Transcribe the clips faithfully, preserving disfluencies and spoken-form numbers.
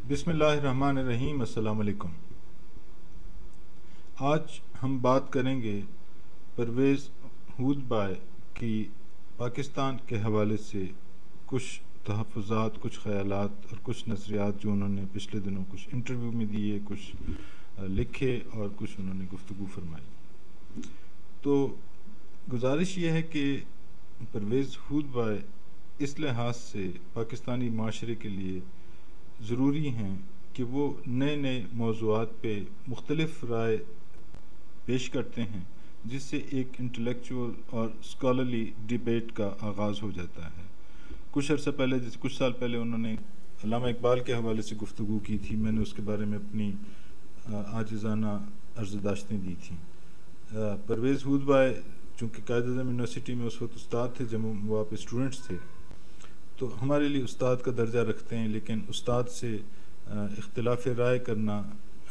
بسم اللہ الرحمن الرحیم۔ السلام علیکم۔ آج ہم بات کریں گے پرویز ہودبائے کی پاکستان کے حوالے سے کچھ تحفظات، کچھ خیالات اور کچھ نظریات جو انہوں نے پچھلے دنوں کچھ انٹرویو میں دیے، کچھ لکھے اور کچھ انہوں نے گفتگو فرمائی۔ تو گزارش یہ ہے کہ پرویز ہودبائے اس لحاظ سے پاکستانی معاشرے کے لیے ضروری ہیں کہ وہ نئے نئے موضوعات پہ مختلف رائے پیش کرتے ہیں، جس سے ایک انٹلیکچوئل اور اسکالرلی ڈیبیٹ کا آغاز ہو جاتا ہے۔ کچھ عرصہ پہلے جیسے کچھ سال پہلے انہوں نے علامہ اقبال کے حوالے سے گفتگو کی تھی، میں نے اس کے بارے میں اپنی عاجزانہ عرضداشتیں دی تھیں۔ پرویز ہودبائے چونکہ قائد اعظم یونیورسٹی میں اس وقت استاد تھے جب ہم وہاں پہ اسٹوڈنٹس تھے، تو ہمارے لیے استاد کا درجہ رکھتے ہیں، لیکن استاد سے اختلاف رائے کرنا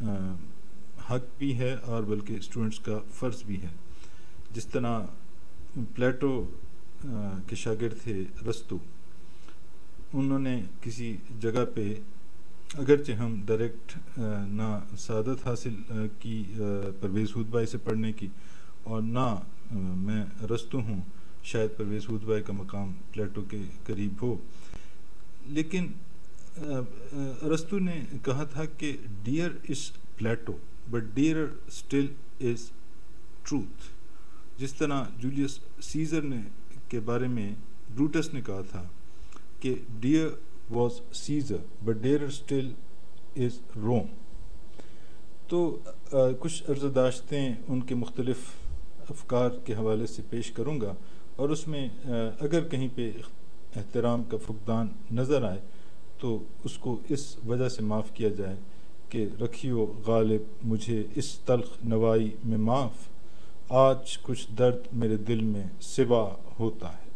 حق بھی ہے اور بلکہ اسٹوڈنٹس کا فرض بھی ہے۔ جس طرح پلیٹو کے شاگرد تھے ارسطو، انہوں نے کسی جگہ پہ اگرچہ ہم ڈائریکٹ نہ سعادت حاصل کی پرویز ہودبائے سے پڑھنے کی، اور نہ میں ارسطو ہوں، شاید پرویز ہودبائے کا مقام پلیٹو کے قریب ہو، لیکن ارسطو نے کہا تھا کہ dear is Plato but dear still is truth. جس طرح جولیس سیزر نے کے بارے میں بروٹس نے کہا تھا کہ dear was Caesar but dear still is Rome. تو کچھ عرضداشتیں ان کے مختلف افکار کے حوالے سے پیش کروں گا، اور اس میں اگر کہیں پہ احترام کا فقدان نظر آئے تو اس کو اس وجہ سے معاف کیا جائے کہ رکھیو غالب مجھے اس تلخ نوائی میں معاف، آج کچھ درد میرے دل میں سوا ہوتا ہے۔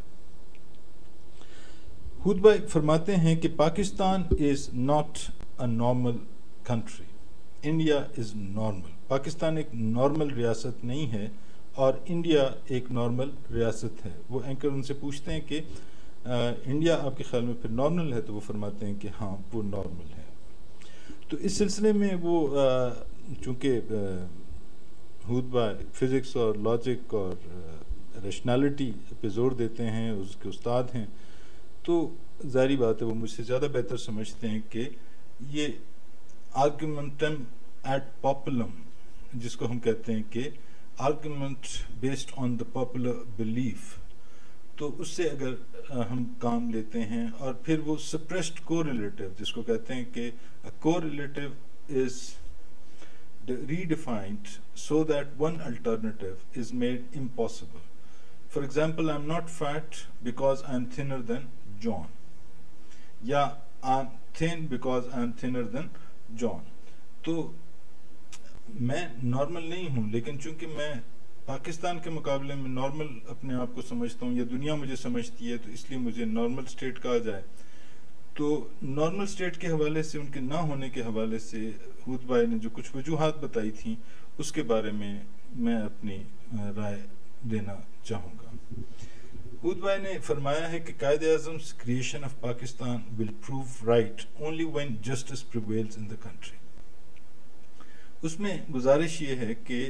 ہودبائے فرماتے ہیں کہ Pakistan is not a normal country, India is normal. Pakistan ایک نارمل ریاست نہیں ہے اور انڈیا ایک نارمل ریاست ہے۔ وہ اینکر ان سے پوچھتے ہیں کہ انڈیا آپ کے خیال میں پھر نارمل ہے؟ تو وہ فرماتے ہیں کہ ہاں وہ نارمل ہے۔ تو اس سلسلے میں وہ چونکہ ہودبائے فزکس اور لاجک اور ریشنالٹی پہ زور دیتے ہیں، اس کے استاد ہیں، تو ظاہری بات ہے وہ مجھ سے زیادہ بہتر سمجھتے ہیں کہ یہ آرگومنٹم ایٹ پاپولم، جس کو ہم کہتے ہیں کہ argument based on the popular belief, تو اس سے اگر ہم کام لیتے ہیں، اور پھر وہ سپریسڈ کو ریلیٹو جس کو کہتے ہیں کہ کو relative is redefined so that one alternative is made impossible. For example, I am not fat because I am thinner than John, یا I am thin because I am thinner than John. تو میں normal نہیں ہوں، لیکن چونکہ میں پاکستان کے مقابلے میں نارمل اپنے آپ کو سمجھتا ہوں، یا دنیا مجھے سمجھتی ہے، تو اس لیے مجھے نارمل اسٹیٹ کہا جائے۔ تو نارمل اسٹیٹ کے حوالے سے، ان کے نہ ہونے کے حوالے سے ہودبائے نے جو کچھ وجوہات بتائی تھیں، اس کے بارے میں میں اپنی رائے دینا چاہوں گا۔ ہودبائے نے فرمایا ہے کہ قائد اعظم's creation of Pakistan will prove right only when justice prevails in the country۔ اس میں گزارش یہ ہے کہ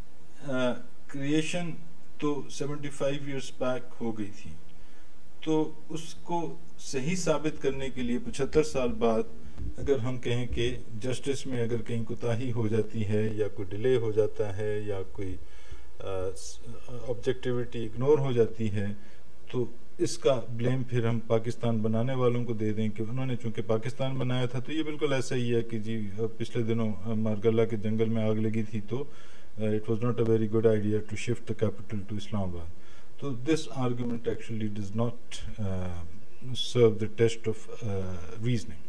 کریشن تو سیونٹی فائیو ایئرس بیک ہو گئی تھی، تو اس کو صحیح ثابت کرنے کے لیے پچہتر سال بعد اگر ہم کہیں کہ جسٹس میں اگر کہیں کوتاہی ہو جاتی ہے، یا کوئی ڈیلے ہو جاتا ہے، یا کوئی آبجیکٹیوٹی اگنور ہو جاتی ہے، تو اس کا بلیم پھر ہم پاکستان بنانے والوں کو دے دیں کہ انہوں نے چونکہ پاکستان بنایا تھا۔ تو یہ بالکل ایسا ہی ہے کہ جی پچھلے دنوں مارگلہ کے جنگل میں آگ لگی تھی، تو it was not a very good idea to shift the capital to Islamabad. So this argument actually does not uh, serve the test of uh, reasoning.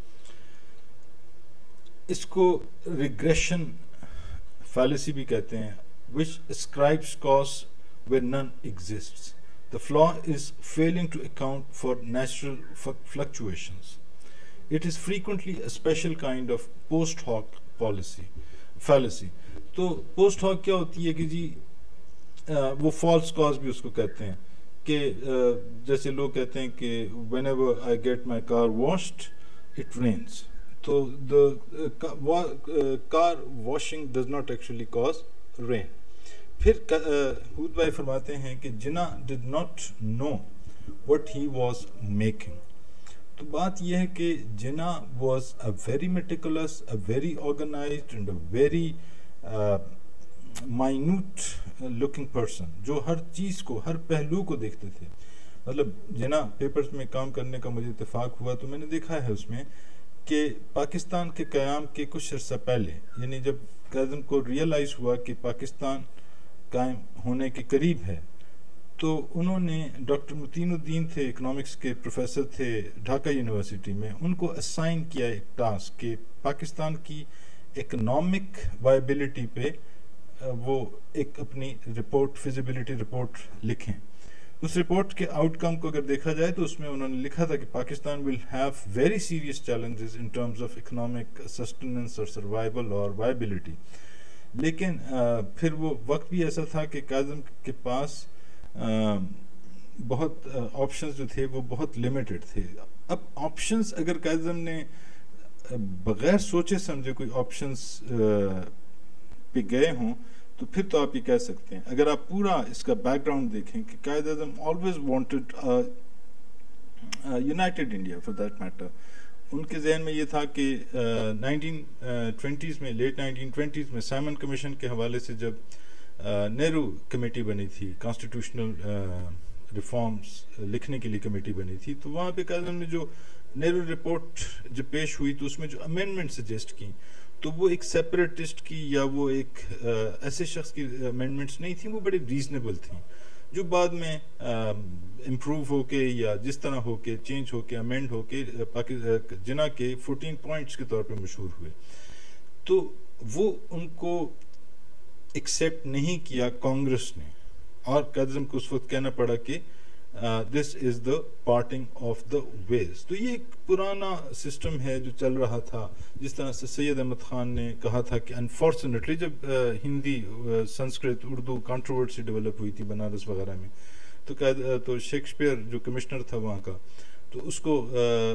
اس کو regression fallacy بھی کہتے ہیں، which ascribes cause where none exists. The flaw is failing to account for natural fluctuations. It is frequently a special kind of post hoc policy fallacy. تو post hoc کیا ہوتی ہے کہ جی وہ فالس کاز بھی اس کو کہتے ہیں، کہ جیسے لوگ کہتے ہیں کہ whenever I get my car washed it rains, تو the car washing does not actually cause rain. پھر ہود بھائی فرماتے ہیں کہ جنا did not know what he was making. تو بات یہ ہے کہ جنا was a very meticulous, a very organized and a very uh, minute looking person, جو ہر چیز کو، ہر پہلو کو دیکھتے تھے. مطلب جنا پیپرز میں کام کرنے کا مجھے اتفاق ہوا تو میں نے دیکھا ہے اس میں کہ پاکستان کے قیام کے کچھ عرصہ پہلے، یعنی جب قائداعظم کو ریئلائز ہوا کہ پاکستان قائم ہونے کے قریب ہے، تو انہوں نے ڈاکٹر متین الدین تھے، اکنامکس کے پروفیسر تھے ڈھاکہ یونیورسٹی میں، ان کو اسائن کیا ایک ٹاسک کہ پاکستان کی اکنامک وائبلٹی پہ وہ ایک اپنی رپورٹ، فیزیبلٹی رپورٹ لکھیں. اس رپورٹ کے آؤٹ کم کو اگر دیکھا جائے تو اس میں انہوں نے لکھا تھا کہ Pakistan will have very serious challenges in terms of economic sustenance اور سروائیول اور وائبلٹی. لیکن پھر وہ وقت بھی ایسا تھا کہ قائداعظم کے پاس بہت آپشنز جو تھے وہ بہت لمیٹڈ تھے. اب آپشنز اگر قائداعظم نے بغیر سوچے سمجھے کوئی آپشنز پہ گئے ہوں تو پھر تو آپ یہ کہہ سکتے ہیں. اگر آپ پورا اس کا بیک گراؤنڈ دیکھیں کہ Quaid Azam always wanted united India for that matter. ان کے ذہن میں یہ تھا کہ نائنٹین ٹوینٹیز میں، لیٹ نائنٹین ٹوینٹیز میں سائمن کمیشن کے حوالے سے جب نہرو کمیٹی بنی تھی، کانسٹیٹیوشنل ریفارمز لکھنے کے لیے کمیٹی بنی تھی، تو وہاں پہ قائد اعظم نے جو نہرو رپورٹ جب پیش ہوئی تو اس میں جو امینڈمنٹ سجیسٹ کی تو وہ ایک سیپریٹسٹ کی یا وہ ایک ایسے شخص کی امینڈمنٹس نہیں تھیں، وہ بڑی ریزنیبل تھیں، جو بعد میں امپروو ہو کے یا جس طرح ہو کے چینج ہو کے امینڈ ہو کے جنا کے فورٹین پوائنٹس کے طور پہ مشہور ہوئے. تو وہ ان کو ایکسیپٹ نہیں کیا کانگریس نے، اور قائد اعظم کو اس وقت کہنا پڑا کہ دس از دا پارٹنگ آف دا ویز. تو یہ ایک پرانا سسٹم ہے جو چل رہا تھا. جس طرح سے سید احمد خان نے کہا تھا کہ انفارچونیٹلی جب ہندی، سنسکرت، اردو کانٹروورسی ڈیولپ ہوئی تھی بنارس وغیرہ میں، تو تو شیکسپیئر جو کمشنر تھا وہاں کا، تو اس کو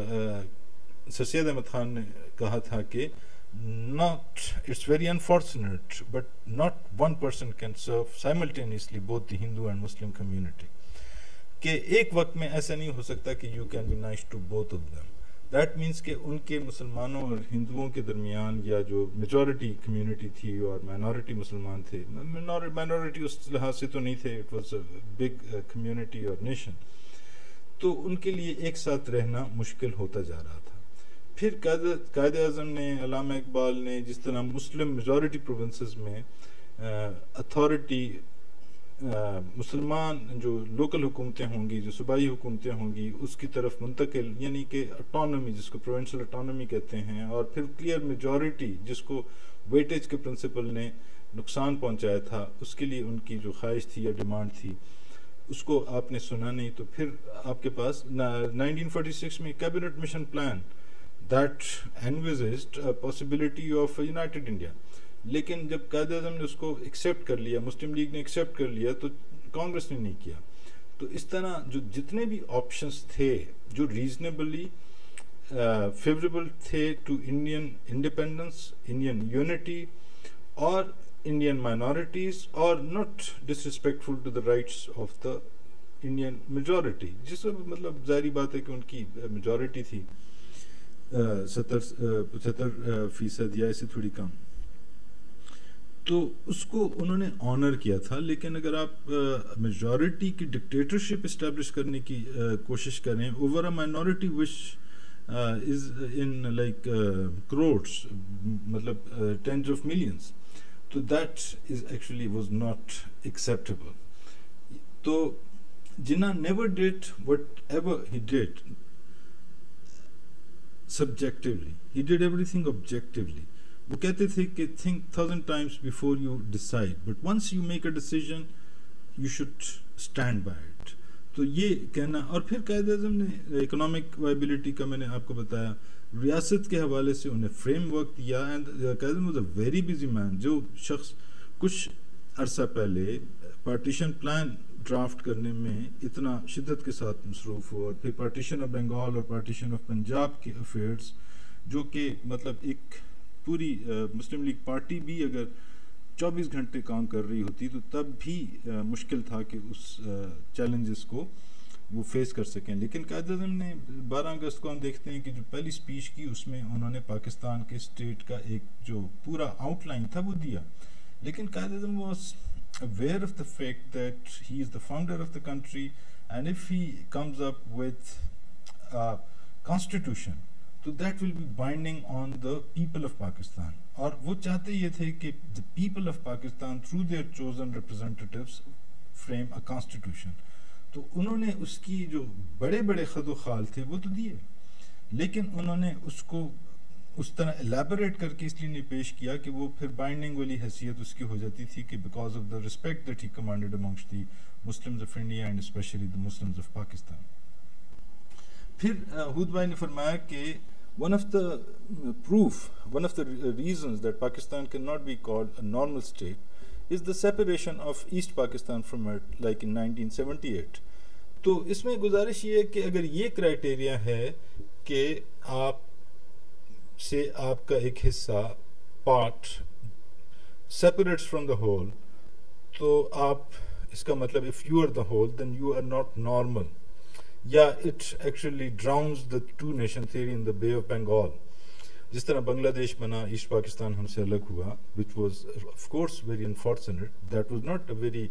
سر سید احمد خان نے کہا تھا کہ not it's very unfortunate but not one person can serve simultaneously both the Hindu and Muslim community. کہ ایک وقت میں ایسا نہیں ہو سکتا کہ you can be nice to both of them. That means کہ ان کے مسلمانوں اور ہندوؤں کے درمیان، یا جو میجورٹی کمیونٹی تھی اور مائنورٹی مسلمان تھے، مائنورٹی اس لحاظ سے تو نہیں تھے، it was a big community اور نیشن، تو ان کے لیے ایک ساتھ رہنا مشکل ہوتا جا رہا تھا. پھر قائد اعظم نے، علامہ اقبال نے، جس طرح مسلم میجورٹی پروونسز میں اتھارٹی مسلمان جو لوکل حکومتیں ہوں گی، جو صوبائی حکومتیں ہوں گی، اس کی طرف منتقل، یعنی کہ اٹانومی جس کو پروونشل اٹانومی کہتے ہیں، اور پھر کلیئر میجورٹی جس کو ویٹیج کے پرنسپل نے نقصان پہنچایا تھا، اس کے لیے ان کی جو خواہش تھی یا ڈیمانڈ تھی اس کو آپ نے سنا نہیں. تو پھر آپ کے پاس نائنٹین فورٹی سکس میں cabinet mission plan that envisaged a possibility of a united India. لیکن جب قائد اعظم نے اس کو ایکسیپٹ کر لیا، مسلم لیگ نے ایکسیپٹ کر لیا، تو کانگریس نے نہیں کیا. تو اس طرح جو جتنے بھی آپشنز تھے جو ریزنیبلی فیوریبل تھے to Indian independence, Indian unity اور انڈین مائنورٹیز، اور not disrespectful to the rights of the Indian majority, جس کا مطلب ظاہری بات ہے کہ ان کی میجورٹی تھی ستر پچہتر فیصد یا ایسے تھوڑی کم، تو اس کو انہوں نے آنر کیا تھا. لیکن اگر آپ میجورٹی کی ڈکٹیٹرشپ اسٹیبلش کرنے کی کوشش کریں over a minority which is in like crores, مطلب ٹینز آف ملینس، تو that is actually was not acceptable. تو Jinnah never did whatever he did subjectively, he did everything objectively. وہ کہتے تھے کہ think thousand times before you decide, but once you make a decision you should stand by it. تو یہ کہنا. اور پھر قائد اعظم نے اکنامک وائبلٹی کا میں نے آپ کو بتایا، ریاست کے حوالے سے انہیں فریم ورک دیا. And Quaid Azam was a very busy man. جو شخص کچھ عرصہ پہلے پارٹیشن پلان ڈرافٹ کرنے میں اتنا شدت کے ساتھ مصروف ہوا، اور پھر پارٹیشن آف بنگال اور پارٹیشن آف پنجاب کے افیئرس جو کہ مطلب ایک پوری مسلم لیگ پارٹی بھی اگر چوبیس گھنٹے کام کر رہی ہوتی تو تب بھی مشکل تھا کہ اس چیلنجز کو وہ فیس کر سکیں. لیکن قائد اعظم نے بارہ اگست کو ہم دیکھتے ہیں کہ جو پہلی سپیچ کی اس میں انہوں نے پاکستان کے اسٹیٹ کا ایک جو پورا آؤٹ لائن تھا وہ دیا. لیکن Quaid Azam was aware of the fact that he is the founder of the country, and if he comes up with a constitution, so that will be binding on the people of Pakistan. اور وہ چاہتے یہ تھے کہ the people of Pakistan through their chosen representatives frame a constitution. تو انہوں نے اس کی جو بڑے بڑے خد و خال تھے وہ تو دیے, لیکن انہوں نے اس کو اس طرح الیبوریٹ کر کے اس لیے نہیں پیش کیا کہ وہ پھر بائنڈنگ والی حیثیت اس کی ہو جاتی تھی کہ because of the respect that he commanded amongst the Muslims of India and especially the Muslims of Pakistan. پھر ہود بھائی نے فرمایا کہ one of the proof one of the reasons that Pakistan can not be called a normal state is the separation of East Pakistan from it like in nineteen seventy eight. تو اس میں گزارش یہ ہے کہ اگر یہ کرائٹیریا ہے کہ آپ سے آپ کا ایک حصہ part separates from the whole, تو آپ اس کا مطلب if you are the whole then you are not normal, یا it actually drowns the two nation theory in the Bay of Bengal. جس طرح بنگلہ دیش بنا, ایسٹ پاکستان ہم سے الگ ہوا, which was of course very unfortunate, that was not a very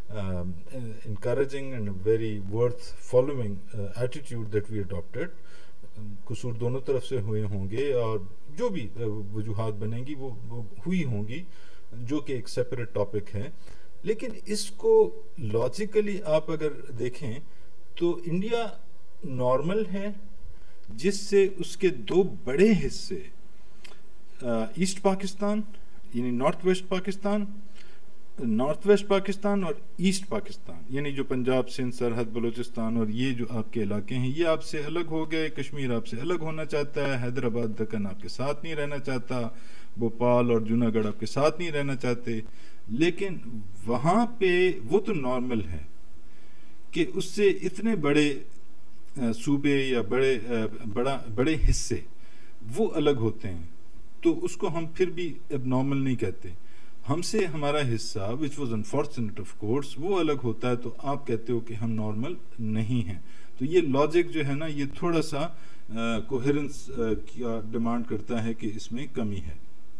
encouraging and very worth following attitude that we adapted. قصور دونوں طرف سے ہوئے ہوں گے اور جو بھی وجوہات بنیں گی وہ ہوئی ہوں گی, جو کہ ایک سیپریٹ ٹاپک ہے. لیکن اس کو لاجیکلی آپ اگر دیکھیں تو انڈیا نارمل ہے جس سے اس کے دو بڑے حصے ایسٹ پاکستان یعنی north west Pakistan north west Pakistan اور ایسٹ پاکستان یعنی جو پنجاب سندھ سرحد بلوچستان اور یہ جو آپ کے علاقے ہیں یہ آپ سے الگ ہو گئے. کشمیر آپ سے الگ ہونا چاہتا ہے, حیدرآباد دکن آپ کے ساتھ نہیں رہنا چاہتا, بھوپال اور جوناگڑھ آپ کے ساتھ نہیں رہنا چاہتے. لیکن وہاں پہ وہ تو نارمل ہے کہ اس سے اتنے بڑے صوبے یا بڑے بڑا بڑے حصے وہ الگ ہوتے ہیں, تو اس کو ہم پھر بھی اب نارمل نہیں کہتے. ہم سے ہمارا حصہ which was unfortunate of course وہ الگ ہوتا ہے, تو آپ کہتے ہو کہ ہم نارمل نہیں ہیں. تو یہ لاجک جو ہے نا یہ تھوڑا سا کوہیرنس کا ڈیمانڈ کرتا ہے کہ اس میں کمی ہے.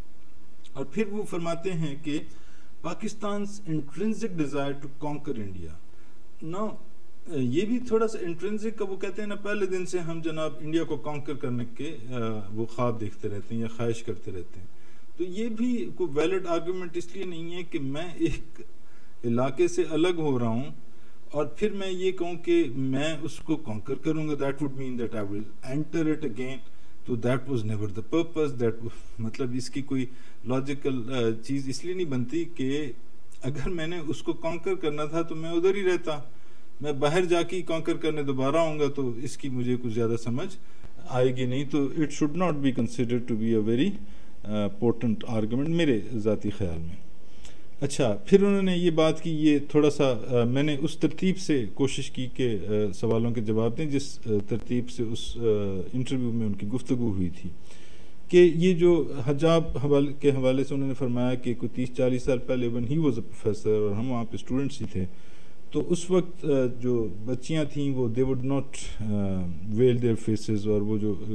اور پھر وہ فرماتے ہیں کہ پاکستان's intrinsic desire to conquer India. Now یہ بھی تھوڑا سا انٹرنسک کا وہ کہتے ہیں نا پہلے دن سے ہم جناب انڈیا کو کانکر کرنے کے وہ خواب دیکھتے رہتے ہیں یا خواہش کرتے رہتے ہیں. تو یہ بھی کوئی ویلڈ آرگومنٹ اس لیے نہیں ہے کہ میں ایک علاقے سے الگ ہو رہا ہوں اور پھر میں یہ کہوں کہ میں اس کو کانکر کروں گا, that would mean that I will enter it again. تو that was never the purpose. That مطلب اس کی کوئی لاجیکل چیز اس لیے نہیں بنتی کہ اگر میں نے اس کو کانکر کرنا تھا تو میں ادھر ہی رہتا, میں باہر جا کے کانکر کرنے دوبارہ آؤں گا تو اس کی مجھے کچھ زیادہ سمجھ آئے گی نہیں. تو it should not be considered to be a very important argument میرے ذاتی خیال میں. اچھا, پھر انہوں نے یہ بات کی, یہ تھوڑا سا میں نے اس ترتیب سے کوشش کی کہ سوالوں کے جواب دیں جس ترتیب سے اس انٹرویو میں ان کی گفتگو ہوئی تھی, کہ یہ جو حجاب حوالے کے حوالے سے انہوں نے فرمایا کہ کوئی تیس چالیس سال پہلے when he was a professor اور ہم وہاں پہ اسٹوڈنٹس ہی تھے, تو اس وقت جو بچیاں تھیں وہ they would not veil their faces اور وہ جو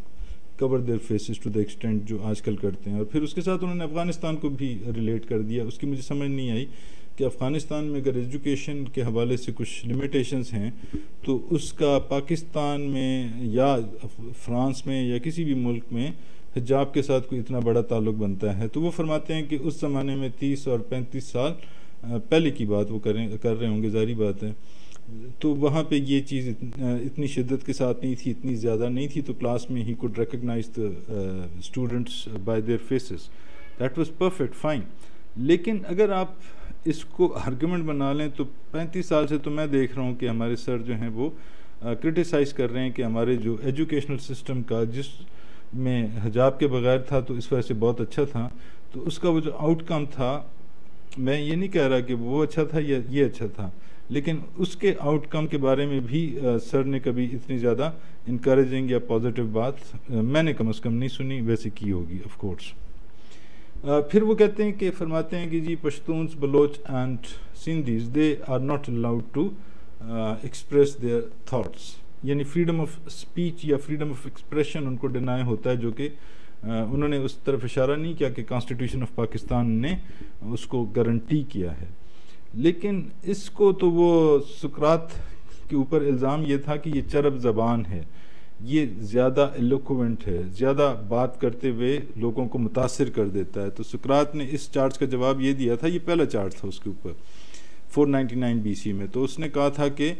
cover their faces to the extent جو آج کل کرتے ہیں. اور پھر اس کے ساتھ انہوں نے افغانستان کو بھی ریلیٹ کر دیا. اس کی مجھے سمجھ نہیں آئی کہ افغانستان میں اگر ایجوکیشن کے حوالے سے کچھ لمیٹیشنز ہیں تو اس کا پاکستان میں یا فرانس میں یا کسی بھی ملک میں حجاب کے ساتھ کوئی اتنا بڑا تعلق بنتا ہے. تو وہ فرماتے ہیں کہ اس زمانے میں تیس اور پینتیس سال پہلے کی بات وہ کریں کر رہے ہوں گے, ظاہری بات ہے, تو وہاں پہ یہ چیز اتنی شدت کے ساتھ نہیں تھی, اتنی زیادہ نہیں تھی, تو کلاس میں he could recognise the students by their faces. That was perfect fine. لیکن اگر آپ اس کو آرگومنٹ بنا لیں تو پینتیس سال سے تو میں دیکھ رہا ہوں کہ ہمارے سر جو ہیں وہ کرٹیسائز کر رہے ہیں کہ ہمارے جو ایجوکیشنل سسٹم کا جس میں حجاب کے بغیر تھا تو اس وجہ سے بہت اچھا تھا, تو اس کا وہ جو آؤٹ کم تھا, میں یہ نہیں کہہ رہا کہ وہ اچھا تھا یا یہ اچھا تھا, لیکن اس کے آؤٹ کم کے بارے میں بھی سر نے کبھی اتنی زیادہ انکریجنگ یا پازیٹیو بات میں نے کم از کم نہیں سنی، ویسے کی ہوگی آف کورس۔ پھر وہ کہتے ہیں کہ فرماتے ہیں کہ جی Pashtuns, Baloch and Sindhis they are not allowed to express their thoughts, یعنی فریڈم آف اسپیچ یا فریڈم آف ایکسپریشن ان کو ڈینائی ہوتا ہے، جو کہ انہوں نے اس طرف اشارہ نہیں کیا کہ کانسٹیٹیوشن آف پاکستان نے اس کو گارنٹی کیا ہے۔ لیکن اس کو تو وہ سقراط کے اوپر الزام یہ تھا کہ یہ چرب زبان ہے، یہ زیادہ ایلوکوینٹ ہے، زیادہ بات کرتے ہوئے لوگوں کو متاثر کر دیتا ہے۔ تو سقراط نے اس چارج کا جواب یہ دیا تھا، یہ پہلا چارج تھا اس کے اوپر four ninety nine B C میں، تو اس نے کہا تھا کہ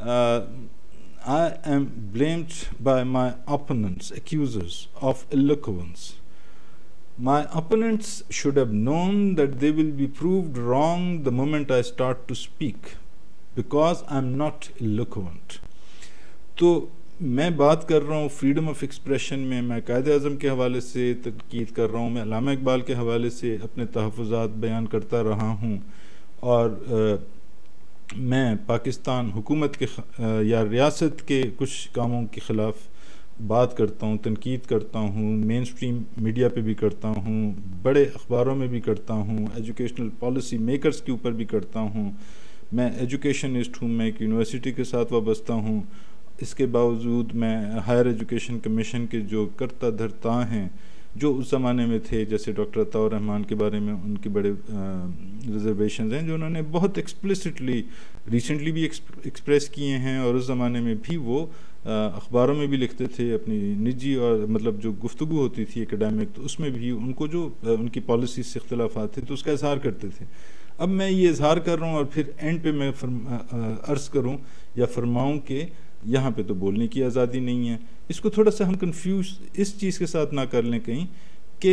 I am blamed by my opponents, accusers of eloquence. My opponents should have known that they will be proved wrong the moment I start to speak, because I am not eloquent. تو میں بات کر رہا ہوں freedom of expression میں، میں قائد اعظم کے حوالے سے تنقید کر رہا ہوں، میں علامہ اقبال کے حوالے سے اپنے تحفظات بیان کرتا رہا ہوں، اور میں پاکستان حکومت کے یا ریاست کے کچھ کاموں کے خلاف بات کرتا ہوں، تنقید کرتا ہوں، مین سٹریم میڈیا پہ بھی کرتا ہوں، بڑے اخباروں میں بھی کرتا ہوں، ایجوکیشنل پالیسی میکرز کے اوپر بھی کرتا ہوں، میں ایجوکیشنسٹ ہوں، میں ایک یونیورسٹی کے ساتھ وابستہ ہوں، اس کے باوجود میں ہائر ایجوکیشن کمیشن کے جو کرتا دھرتا ہیں جو اس زمانے میں تھے، جیسے ڈاکٹر عطاء الرحمن کے بارے میں ان کے بڑے ریزرویشنز ہیں جو انہوں نے بہت ایکسپلسٹلی ریسنٹلی بھی ایکسپریس کیے ہیں، اور اس زمانے میں بھی وہ اخباروں میں بھی لکھتے تھے، اپنی نجی اور مطلب جو گفتگو ہوتی تھی اکیڈیمک، تو اس میں بھی ان کو جو ان کی پالیسیز سے اختلافات تھے تو اس کا اظہار کرتے تھے۔ اب میں یہ اظہار کر رہا ہوں اور پھر اینڈ پہ میں عرض کروں یا فرماؤں کہ یہاں پہ تو بولنے کی آزادی نہیں ہے۔ اس کو تھوڑا سا ہم کنفیوز اس چیز کے ساتھ نہ کر لیں کہیں کہ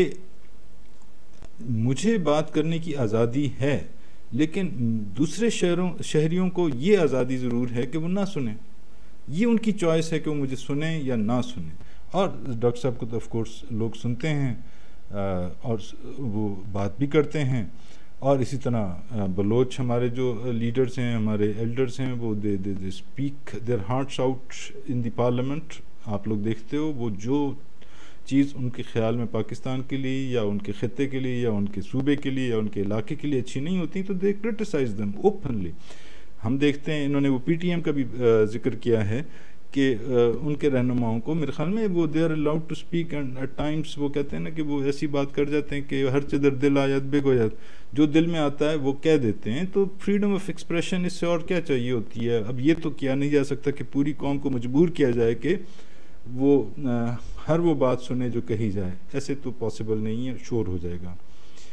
مجھے بات کرنے کی آزادی ہے، لیکن دوسرے شہروں شہریوں کو یہ آزادی ضرور ہے کہ وہ نہ سنیں، یہ ان کی چوائس ہے کہ وہ مجھے سنیں یا نہ سنیں۔ اور ڈاکٹر صاحب کو تو آف کورس لوگ سنتے ہیں اور وہ بات بھی کرتے ہیں، اور اسی طرح بلوچ ہمارے جو لیڈرز ہیں، ہمارے ایلڈرز ہیں، وہ they they they speak their hearts out in the parliament. آپ لوگ دیکھتے ہو وہ جو چیز ان کے خیال میں پاکستان کے لیے یا ان کے خطے کے لیے یا ان کے صوبے کے لیے یا ان کے علاقے کے لیے اچھی نہیں ہوتی تو دے کرٹیسائز دیم اوپنلی۔ ہم دیکھتے ہیں انہوں نے وہ پی ٹی ایم کا بھی ذکر کیا ہے کہ ان کے رہنماؤں کو میرے خیال میں وہ they are allowed to speak, and at times وہ کہتے ہیں نا کہ وہ ایسی بات کر جاتے ہیں کہ ہر چدر دل آیت بے گویت، جو دل میں آتا ہے وہ کہہ دیتے ہیں۔ تو فریڈم آف ایکسپریشن اس سے اور کیا چاہیے ہوتی ہے؟ اب یہ تو کیا نہیں جا سکتا کہ پوری قوم کو مجبور کیا جائے کہ وہ ہر وہ بات سنے جو کہی جائے، ایسے تو پاسبل نہیں ہے، شور ہو جائے گا۔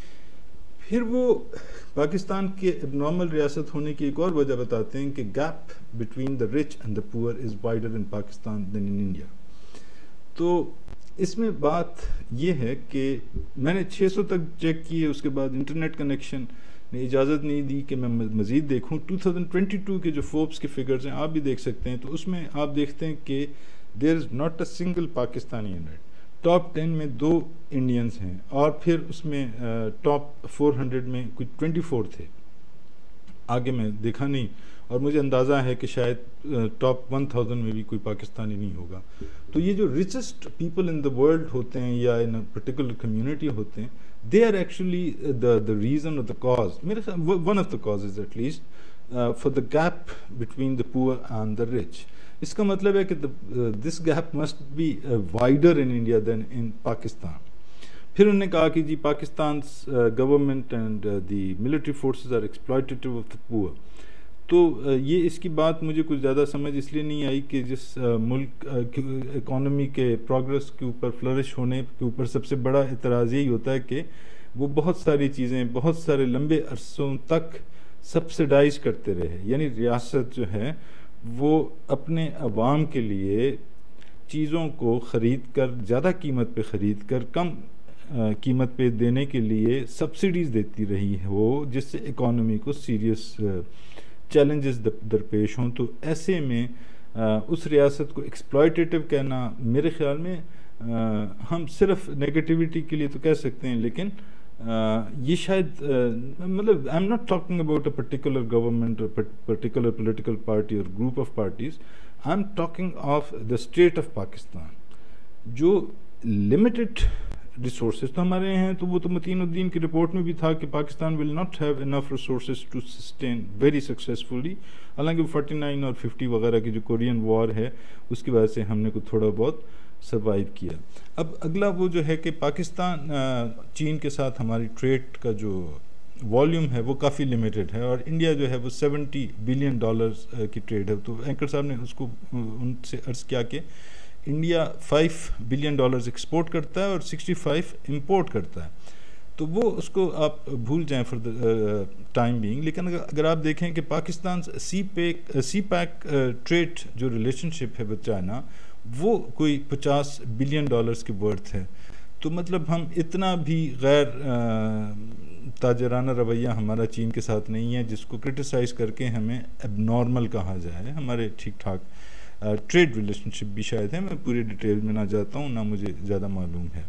پھر وہ پاکستان کے اب نارمل ریاست ہونے کی ایک اور وجہ بتاتے ہیں کہ gap between the rich and the poor is wider in Pakistan than in India. تو اس میں بات یہ ہے کہ میں نے چھ سو تک چیک کیے، اس کے بعد انٹرنیٹ کنیکشن نے اجازت نہیں دی کہ میں مزید دیکھوں۔ ٹو تھاؤزینڈ ٹوینٹی ٹو کے جو فوربس کے فگرز ہیں آپ بھی دیکھ سکتے ہیں، تو اس میں آپ دیکھتے ہیں کہ there is not a single Pakistani in it. Top ten میں دو انڈینز ہیں، اور پھر اس میں ٹاپ فور ہنڈریڈ میں کچھ ٹوینٹی فور تھے، آگے میں دیکھا نہیں، اور مجھے اندازہ ہے کہ شاید ٹاپ ون تھاؤزینڈ میں بھی کوئی پاکستانی نہیں ہوگا۔ تو یہ جو richest people in the world ہوتے ہیں یا ان اے پرٹیکولر کمیونٹی ہوتے ہیں، they are actually the the reason اور دا کاز، میرے خیال one of the causes at least for the gap between the poor and the rich. اس کا مطلب ہے کہ this gap must be wider in India than in Pakistan. پھر انہوں نے کہا کہ جی Pakistan government and the military forces are exploitative of the poor. تو یہ اس کی بات مجھے کچھ زیادہ سمجھ اس لیے نہیں آئی کہ جس ملک اکانومی کے پروگرس کے اوپر فلرش ہونے کے اوپر سب سے بڑا اعتراض یہی ہوتا ہے کہ وہ بہت ساری چیزیں بہت سارے لمبے عرصوں تک سبسڈائز کرتے رہے، یعنی ریاست جو ہے وہ اپنے عوام کے لیے چیزوں کو خرید کر زیادہ قیمت پہ خرید کر کم قیمت پہ دینے کے لیے سبسڈیز دیتی رہی ہے وہ، جس سے اکانومی کو سیریس چیلنجز درپیش ہوں۔ تو ایسے میں اس ریاست کو ایکسپلائٹیٹو کہنا میرے خیال میں ہم صرف نیگیٹیوٹی کے لیے تو کہہ سکتے ہیں، لیکن یہ شاید مطلب I am not talking about a particular government اور پرٹیکولر پولیٹیکل پارٹی اور group of parties, I am talking of the state of Pakistan. جو لمیٹڈ ریسورسز تو ہمارے ہیں، تو وہ تو متین الدین کی رپورٹ میں بھی تھا کہ Pakistan will not have enough resources to sustain very successfully. حالانکہ فورٹی نائن اور ففٹی وغیرہ کی جو کورین وار ہے اس کی وجہ سے ہم نے کو تھوڑا بہت سروائیو کیا. اب اگلا وہ جو ہے کہ پاکستان چین کے ساتھ ہماری ٹریڈ کا جو والیوم ہے وہ کافی لمیٹڈ ہے، اور انڈیا جو ہے وہ سیونٹی بلین ڈالرز کی ٹریڈ ہے. تو اینکر صاحب نے اس کو ان سے عرض کیا کہ India five billion dollars export کرتا ہے اور سکسٹی فائیو امپورٹ کرتا ہے. تو وہ اس کو آپ بھول جائیں فار دا ٹائم بینگ. لیکن اگر آپ دیکھیں کہ Pakistan CPEC CPEC trade جو ریلیشن شپ ہے ود چائنا وہ کوئی پچاس بلین ڈالرز کی ورتھ ہے. تو مطلب ہم اتنا بھی غیر تاجرانہ رویہ ہمارا چین کے ساتھ نہیں ہے جس کو کرٹیسائز کر کے ہمیں اب نارمل کہا جائے. ہمارے ٹھیک ٹھاک ٹریڈ ریلیشن شپ بھی شاید ہے. میں پوری ڈیٹیل میں نہ جاتا ہوں، نہ مجھے زیادہ معلوم ہے.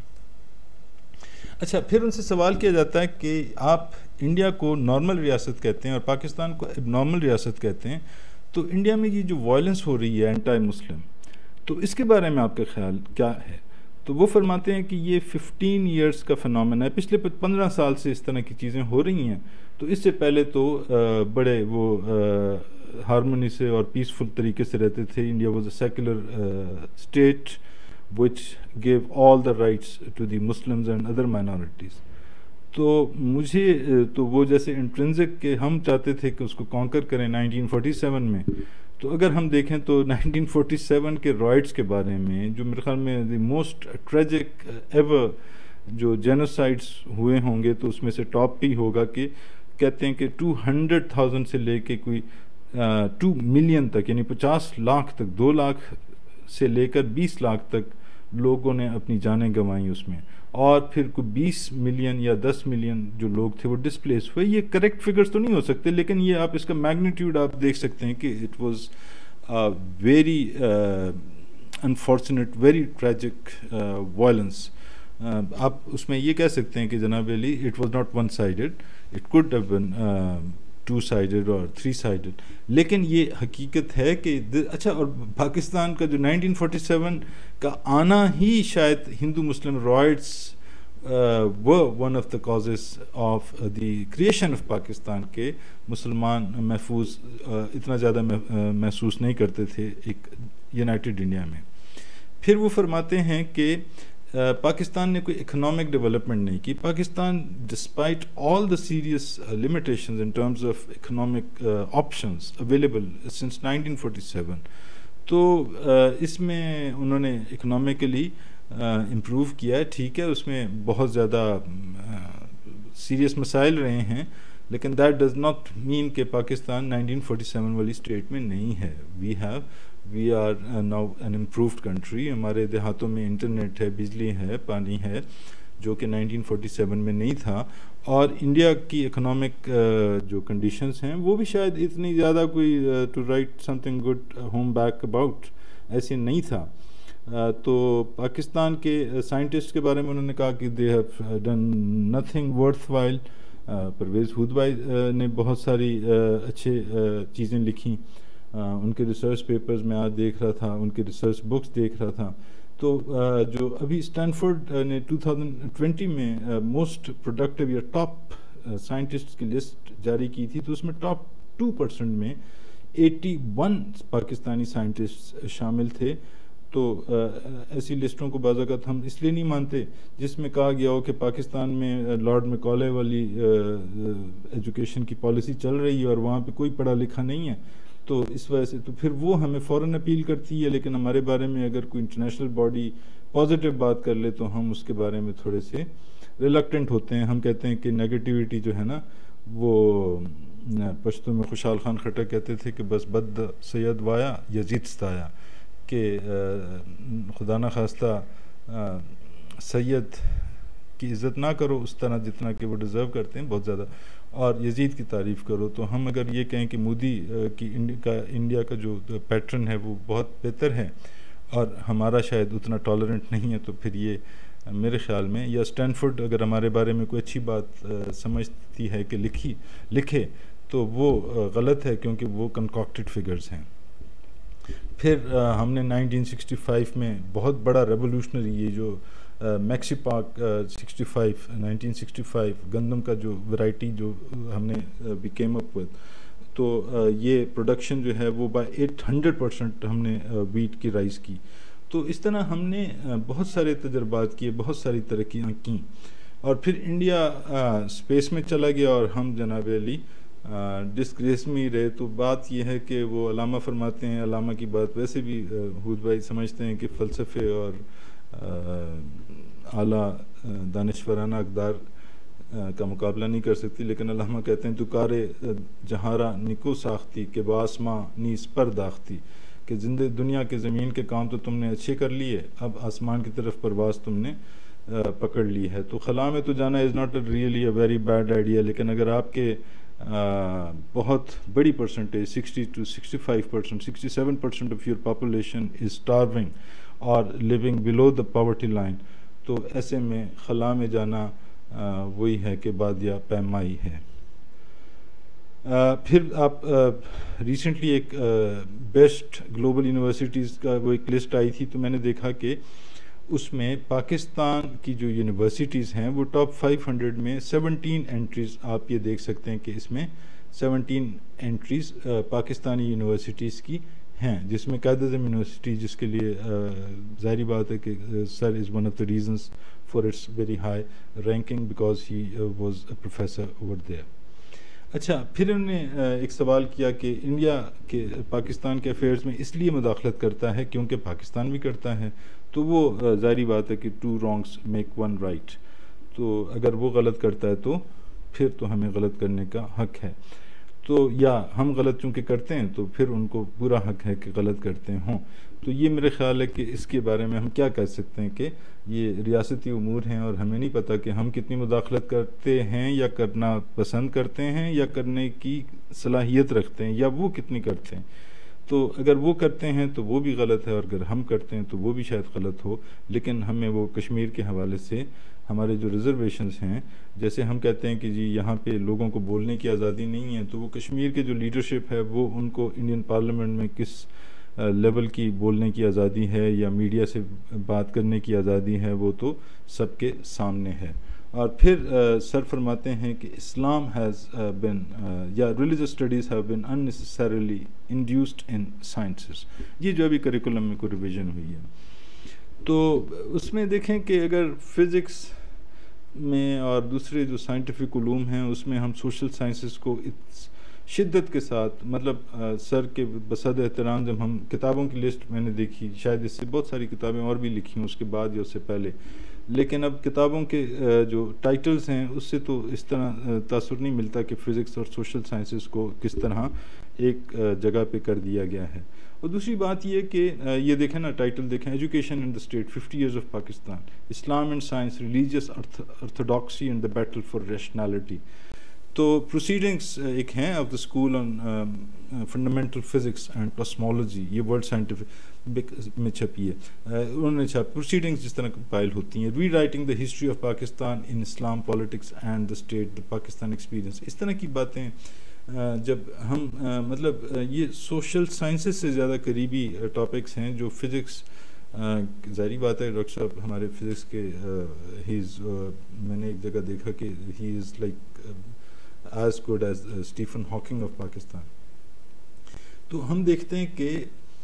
اچھا، پھر ان سے سوال کیا جاتا ہے کہ آپ انڈیا کو نارمل ریاست کہتے ہیں اور پاکستان کو اب نارمل ریاست کہتے ہیں، تو انڈیا میں یہ جو وائلنس ہو رہی ہے اینٹائی مسلم، تو اس کے بارے میں آپ کا خیال کیا ہے؟ تو وہ فرماتے ہیں کہ یہ ففٹین ایئرس کا فنومنا ہے، پچھلے پندرہ سال سے اس طرح کی چیزیں ہو رہی ہیں. تو اس سے پہلے تو بڑے وہ ہارمونی سے اور پیسفل طریقے سے رہتے تھے. India was a secular state which gave all the rights to the Muslims and other minorities. تو مجھے تو وہ جیسے انٹرنزک کہ ہم چاہتے تھے کہ اس کو کانکر کریں نائنٹین فورٹی سیون میں. تو اگر ہم دیکھیں تو نائنٹین فورٹی سیون کے رائٹس کے بارے میں جو میرے خیال میں دی موسٹ ٹریجک ایور جو جینوسائڈس ہوئے ہوں گے، تو اس میں سے ٹاپ پہ ہوگا کہ کہتے ہیں کہ ٹو ہنڈریڈ تھاؤزینڈ سے لے کے کوئی ٹو ملین تک، یعنی پچاس لاکھ تک، دو لاکھ سے لے کر بیس لاکھ تک لوگوں نے اپنی جانیں گنوائیں اس میں. اور پھر کوئی بیس ملین یا دس ملین جو لوگ تھے وہ ڈسپلیس ہوئے. یہ کریکٹ فگرز تو نہیں ہو سکتے، لیکن یہ آپ اس کا میگنیٹیوڈ آپ دیکھ سکتے ہیں کہ it was very unfortunate, very tragic violence. آپ اس میں یہ کہہ سکتے ہیں کہ جناب علی it was not one sided, it could have been two sided اور تھری سائڈڈ. لیکن یہ حقیقت ہے کہ اچھا، اور پاکستان کا جو نائنٹین فورٹی سیون کا آنا ہی شاید ہندو مسلم رائٹس وہ one of the causes of the creation of Pakistan کے مسلمان محفوظ اتنا زیادہ محسوس نہیں کرتے تھے ایک یونائٹڈ انڈیا میں. پھر وہ فرماتے ہیں کہ پاکستان نے کوئی اکنامک ڈیولپمنٹ نہیں کی. Pakistan despite all the serious limitations in terms of economic options available since nineteen forty seven. تو اس میں انہوں نے اکنامکلی امپروو کیا ہے، ٹھیک ہے، اس میں بہت زیادہ سیریس مسائل رہے ہیں، لیکن دیٹ ڈز ناٹ مین کہ پاکستان نائنٹین فورٹی سیون والی اسٹیٹ میں نہیں ہے. We have we are now an improved country. ہمارے دیہاتوں میں انٹرنیٹ ہے، بجلی ہے، پانی ہے، جو کہ نائنٹین فورٹی سیون میں نہیں تھا. اور انڈیا کی اکنامک جو کنڈیشنز ہیں وہ بھی شاید اتنی زیادہ کوئی to write something good home back about ایسے نہیں تھا. تو پاکستان کے سائنٹسٹ کے بارے میں انہوں نے کہا کہ they have done nothing worthwhile. Pervez Hoodbhoy نے بہت ساری اچھے چیزیں لکھیں، ان کے ریسرچ پیپرز میں آج دیکھ رہا تھا، ان کے ریسرچ بکس دیکھ رہا تھا. تو جو ابھی اسٹینفورڈ نے ٹو تھاؤزینڈ ٹوینٹی میں موسٹ پروڈکٹیو یا ٹاپ سائنٹسٹ کی لسٹ جاری کی تھی، تو اس میں ٹاپ ٹو پرسنٹ میں ایٹی ون پاکستانی سائنٹسٹ شامل تھے. تو ایسی لسٹوں کو بعض اوقات ہم اس لیے نہیں مانتے جس میں کہا گیا ہو کہ پاکستان میں لارڈ میکالے والی ایجوکیشن کی پالیسی چل رہی ہے اور وہاں پہ کوئی پڑھا لکھا نہیں ہے. تو اس وجہ سے تو پھر وہ ہمیں فوراً اپیل کرتی ہے، لیکن ہمارے بارے میں اگر کوئی انٹرنیشنل باڈی پازیٹیو بات کر لے تو ہم اس کے بارے میں تھوڑے سے ریلکٹنٹ ہوتے ہیں. ہم کہتے ہیں کہ نیگیٹیوٹی جو ہے نا، وہ پشتو میں خوشحال خان خٹک کہتے تھے کہ بس بد سید وایا یزید ستایا، کہ خدا نہ خواستہ سید کی عزت نہ کرو اس طرح جتنا کہ وہ ڈیزرو کرتے ہیں بہت زیادہ، اور یزید کی تعریف کرو. تو ہم اگر یہ کہیں کہ مودی کی کا انڈیا کا جو پیٹرن ہے وہ بہت بہتر ہے اور ہمارا شاید اتنا ٹالرنٹ نہیں ہے، تو پھر یہ میرے خیال میں، یا اسٹینفورڈ اگر ہمارے بارے میں کوئی اچھی بات سمجھتی ہے کہ لکھی لکھے تو وہ غلط ہے، کیونکہ وہ کنکاکٹڈ فگرز ہیں۔ پھر ہم نے نائنٹین سکسٹی فائیو میں بہت بڑا ریولوشنری یہ جو Mexipak sixty five nineteen sixty five گندم کا جو ورائٹی جو ہم نے بھی کیم اپ وتھ، تو یہ پروڈکشن جو ہے وہ بائی ایٹ ہنڈریڈ پرسینٹ ہم نے ویٹ کی رائز کی۔ تو اس طرح ہم نے بہت سارے تجربات کیے، بہت ساری ترقیاں کیں، اور پھر انڈیا اسپیس میں چلا گیا اور ہم جناب علی ڈسگریس میں ہی رہے۔ تو بات یہ ہے کہ وہ علامہ فرماتے ہیں، علامہ کی بات ویسے بھی حود بھائی سمجھتے ہیں کہ فلسفے اور اعلیٰ دانشورانہ اقدار کا مقابلہ نہیں کر سکتی، لیکن علامہ کہتے ہیں تو کارے جہارا نکو ساختی کہ باسماں نیس پر داختی، کہ زندہ دنیا کے زمین کے کام تو تم نے اچھے کر لیے، اب آسمان کی طرف پرواز تم نے پکڑ لی ہے۔ تو خلا میں تو جانا is not really a very bad idea, لیکن اگر آپ کے بہت بڑی percentage sixty two sixty five percent sixty seven percent of your population is starving اور living below the poverty line, تو ایسے میں خلا میں جانا وہی ہے کہ بادیہ پیمائی ہے۔ پھر آپ ریسنٹلی ایک بیسٹ گلوبل یونیورسٹیز کا وہ ایک لسٹ آئی تھی، تو میں نے دیکھا کہ اس میں پاکستان کی جو یونیورسٹیز ہیں وہ ٹاپ فائیو ہنڈریڈ میں سیونٹین انٹریز آپ یہ دیکھ سکتے ہیں کہ اس میں سیونٹین انٹریز پاکستانی یونیورسٹیز کی ہیں، جس میں قائد اعظم یونیورسٹی، جس کے لیے ظاہری بات ہے کہ sir is one of the reasons for its very high ranking because he was a professor over there. اچھا، پھر انہوں نے ایک سوال کیا کہ انڈیا کے پاکستان کے افیئرز میں اس لیے مداخلت کرتا ہے کیونکہ پاکستان بھی کرتا ہے، تو وہ ظاہری بات ہے کہ two wrongs make one right, تو اگر وہ غلط کرتا ہے تو پھر تو ہمیں غلط کرنے کا حق ہے، تو یا ہم غلط چونکہ کرتے ہیں تو پھر ان کو پورا حق ہے کہ غلط کرتے ہوں۔ تو یہ میرے خیال ہے کہ اس کے بارے میں ہم کیا کہہ سکتے ہیں کہ یہ ریاستی امور ہیں اور ہمیں نہیں پتہ کہ ہم کتنی مداخلت کرتے ہیں یا کرنا پسند کرتے ہیں یا کرنے کی صلاحیت رکھتے ہیں، یا وہ کتنی کرتے ہیں۔ تو اگر وہ کرتے ہیں تو وہ بھی غلط ہے، اور اگر ہم کرتے ہیں تو وہ بھی شاید غلط ہو، لیکن ہمیں وہ کشمیر کے حوالے سے ہمارے جو ریزرویشنز ہیں، جیسے ہم کہتے ہیں کہ جی یہاں پہ لوگوں کو بولنے کی آزادی نہیں ہے، تو وہ کشمیر کے جو لیڈرشپ ہے وہ ان کو انڈین پارلیمنٹ میں کس لیول کی بولنے کی آزادی ہے یا میڈیا سے بات کرنے کی آزادی ہے، وہ تو سب کے سامنے ہے۔ اور پھر سر فرماتے ہیں کہ اسلام ہیز بن یا religious studies have been unnecessarily induced in sciences, یہ جو ابھی کریکولم میں کوئی ریویژن ہوئی ہے، تو اس میں دیکھیں کہ اگر فزکس میں اور دوسرے جو سائنٹیفک علوم ہیں اس میں ہم سوشل سائنسز کو شدت کے ساتھ، مطلب سر کے بصد احترام جب ہم کتابوں کی لسٹ میں نے دیکھی، شاید اس سے بہت ساری کتابیں اور بھی لکھی ہیں اس کے بعد یا اس سے پہلے، لیکن اب کتابوں کے جو ٹائٹلز ہیں اس سے تو اس طرح تاثر نہیں ملتا کہ فزکس اور سوشل سائنسز کو کس طرح ایک جگہ پہ کر دیا گیا ہے۔ اور دوسری بات یہ کہ یہ دیکھیں نا، ٹائٹل دیکھیں، education in the state fifty years of Pakistan, Islam and science, religious orthodoxy and the battle for rationality. تو پروسیڈنگس ایک ہیں of the school on fundamental physics and cosmology, یہ ورلڈ سائنٹیفک میں چھپی ہے، انہوں نے چھاپ پروسیڈنگس جس طرح کمپائل ہوتی ہیں، rewriting the history of Pakistan in Islam politics and the state, the Pakistan experience, اس طرح کی باتیں جب ہم مطلب یہ سوشل سائنسز سے زیادہ قریبی ٹاپکس ہیں جو فزکس، ظاہری بات ہے ڈاکٹر صاحب ہمارے فزکس کے ہی از، میں نے ایک جگہ دیکھا کہ he is like as good as Stephen Hawking of Pakistan. تو ہم دیکھتے ہیں کہ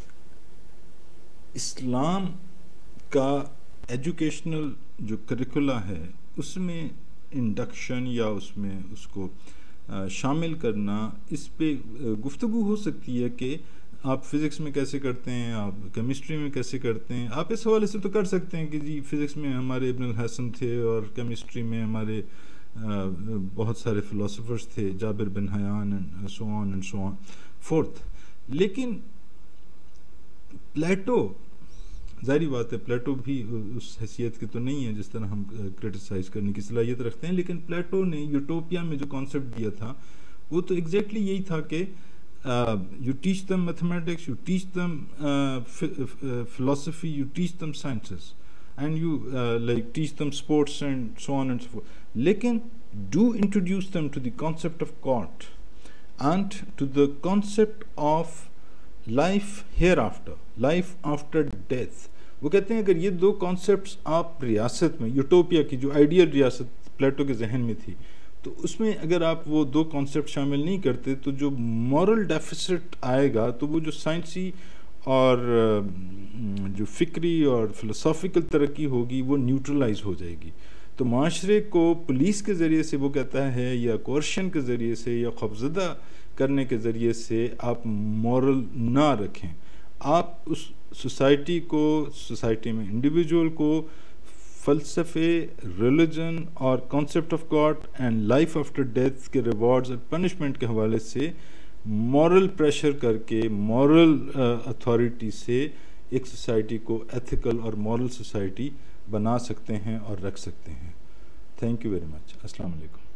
اسلام کا ایجوکیشنل جو کریکولا ہے اس میں انڈکشن یا اس میں اس کو شامل کرنا، اس پہ گفتگو ہو سکتی ہے کہ آپ فزکس میں کیسے کرتے ہیں، آپ کیمسٹری میں کیسے کرتے ہیں، آپ اس حوالے سے تو کر سکتے ہیں کہ جی فزکس میں ہمارے ابن الحسن تھے اور کیمسٹری میں ہمارے بہت سارے فلاسفرز تھے، Jabir bin Hayyan and so on and so on forth, لیکن پلیٹو، ظاہری بات ہے پلیٹو بھی اس حیثیت کی تو نہیں ہے جس طرح ہم کرٹیسائز کرنے کی صلاحیت رکھتے ہیں، لیکن پلیٹو نے یوٹوپیا میں جو کانسیپٹ دیا تھا وہ تو ایگزیکٹلی یہی تھا کہ you teach them mathematics, you teach them philosophy, you teach them sciences, and you uh, like teach them sports and so on and so forth. Lekin do introduce them to the concept of God and to the concept of life hereafter, life after death. وہ کہتے ہیں اگر یہ دو concepts آپ ریاست میں، utopia کی جو آئیڈیل ریاست پلیٹو کے ذہن میں تھی، تو اس میں اگر آپ وہ دو کانسیپٹ شامل نہیں کرتے تو جو مورل ڈیفیسٹ آئے گا تو وہ جو سائنسی اور جو فکری اور فلسافیکل ترقی ہوگی وہ نیوٹرلائز ہو جائے گی. تو معاشرے کو پولیس کے ذریعے سے وہ کہتا ہے یا کورشن کے ذریعے سے یا خوفزدہ کرنے کے ذریعے سے آپ مورل نہ رکھیں. آپ اس سوسائٹی کو، سوسائٹی میں انڈیویجول کو فلسفے، ریلیجن اور concept of God and life after death کے ریوارڈز اور پنشمنٹ کے حوالے سے مورل پریشر کر کے، مورل اتھارٹی سے ایک سوسائٹی کو ایتھیکل اور مورل سوسائٹی بنا سکتے ہیں اور رکھ سکتے ہیں. Thank you very much. السلام علیکم.